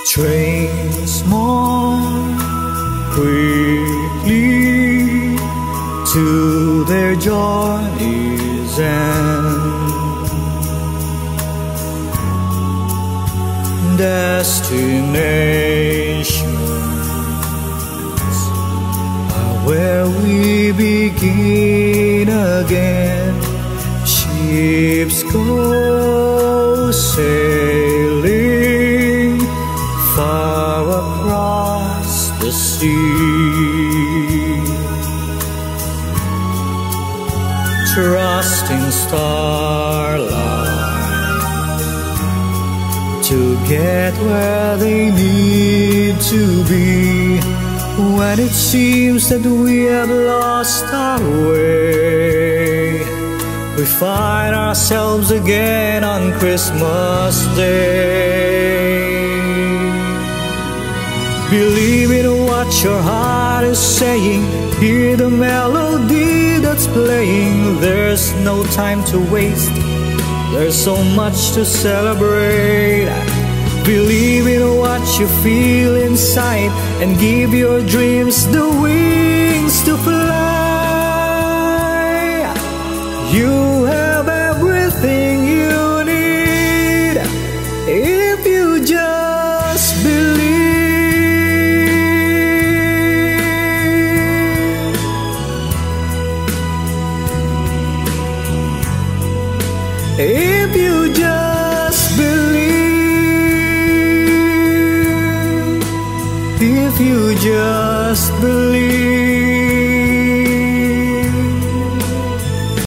Trains mourn quickly to their journey's end. Destinations are where we begin again. Ships go sailing far across the sea, trusting starlight to get where they need to be. When it seems that we have lost our way, we find ourselves again on Christmas Day. Believe in what your heart is saying. Hear the melody that's playing. There's no time to waste. There's so much to celebrate. Believe in what you feel inside and give your dreams the wings to fly. You have everything you need if you just believe. If you just believe, if you just believe.